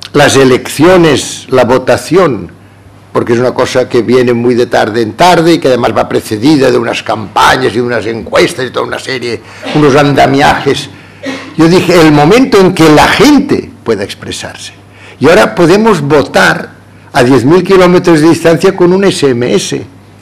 las elecciones, la votación, porque es una cosa que viene muy de tarde en tarde y que además va precedida de unas campañas y unas encuestas y toda una serie, unos andamiajes. Yo dije, el momento en que la gente pueda expresarse. Y ahora podemos votar a 10.000 kilómetros de distancia con un SMS.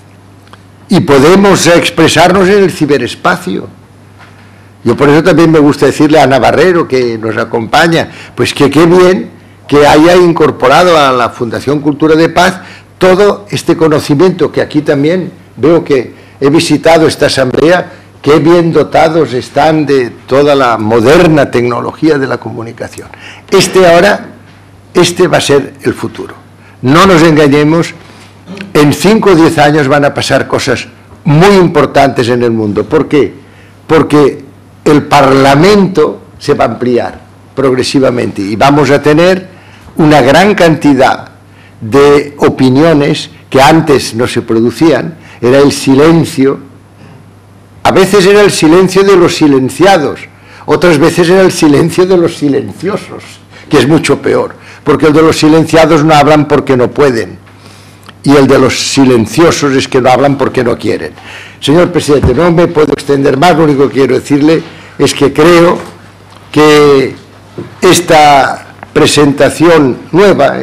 Y podemos expresarnos en el ciberespacio. Yo por eso también me gusta decirle a Ana Barrero, que nos acompaña, pues que qué bien que haya incorporado a la Fundación Cultura de Paz todo este conocimiento, que aquí también veo que he visitado esta asamblea, qué bien dotados están de toda la moderna tecnología de la comunicación. Este va a ser el futuro. No nos engañemos, en 5 o 10 años van a pasar cosas muy importantes en el mundo. ¿Por qué? Porque el Parlamento se va a ampliar progresivamente y vamos a tener una gran cantidad de opiniones que antes no se producían. Era el silencio, a veces era el silencio de los silenciados, otras veces era el silencio de los silenciosos, que es mucho peor, porque el de los silenciados no hablan porque no pueden, y el de los silenciosos es que no hablan porque no quieren. Señor presidente, no me puedo extender más, lo único que quiero decirle es que creo que esta presentación nueva,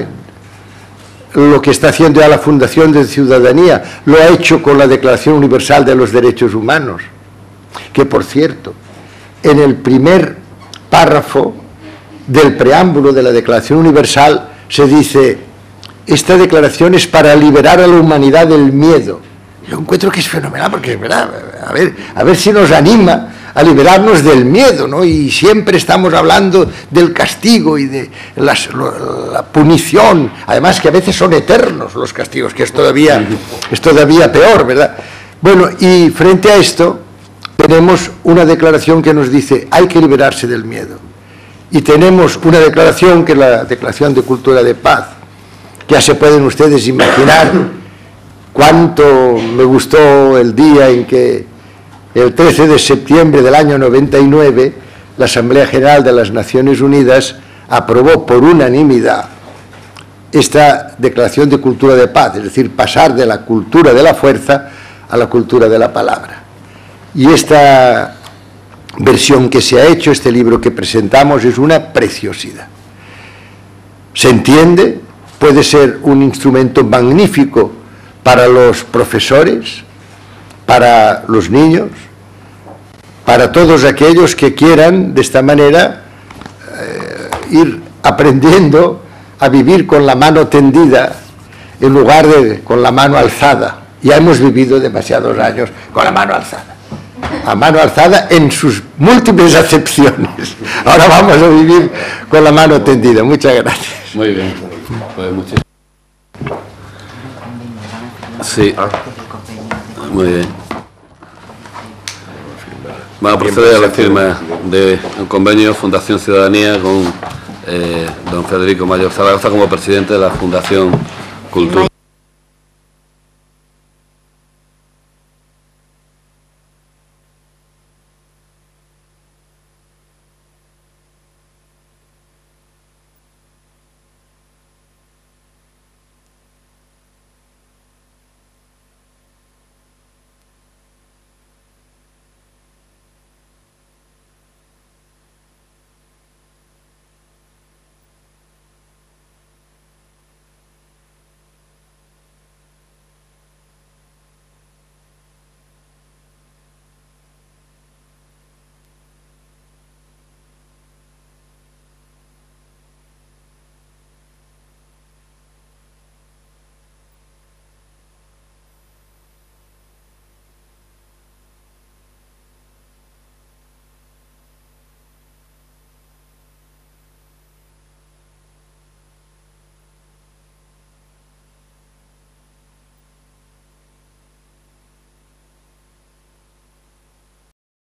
lo que está haciendo ya la Fundación de Ciudadanía, lo ha hecho con la Declaración Universal de los Derechos Humanos, que por cierto, en el primer párrafo del preámbulo de la Declaración Universal se dice: esta declaración es para liberar a la humanidad del miedo. Yo encuentro que es fenomenal, porque es verdad, a ver si nos anima a liberarnos del miedo, ¿no? Y siempre estamos hablando del castigo y de la punición, además que a veces son eternos los castigos, que es todavía peor, ¿verdad? Bueno, y frente a esto tenemos una declaración que nos dice: hay que liberarse del miedo. Y tenemos una declaración, que es la Declaración de Cultura de Paz, que ya se pueden ustedes imaginar cuánto me gustó el día en que el 13 de septiembre del año 99, la Asamblea General de las Naciones Unidas aprobó por unanimidad esta Declaración de Cultura de Paz, es decir, pasar de la cultura de la fuerza a la cultura de la palabra. Y esta versión que se ha hecho, este libro que presentamos, es una preciosidad. Se entiende, puede ser un instrumento magnífico para los profesores, para los niños, para todos aquellos que quieran de esta manera ir aprendiendo a vivir con la mano tendida en lugar de con la mano alzada. Ya hemos vivido demasiados años con la mano alzada. A mano alzada en sus múltiples acepciones. Ahora vamos a vivir con la mano tendida. Muchas gracias. Muy bien. Pues muchísimas. Sí. Muy bien. Vamos a proceder a la firma de un convenio Fundación Ciudadanía con don Federico Mayor Zaragoza como presidente de la Fundación Cultura.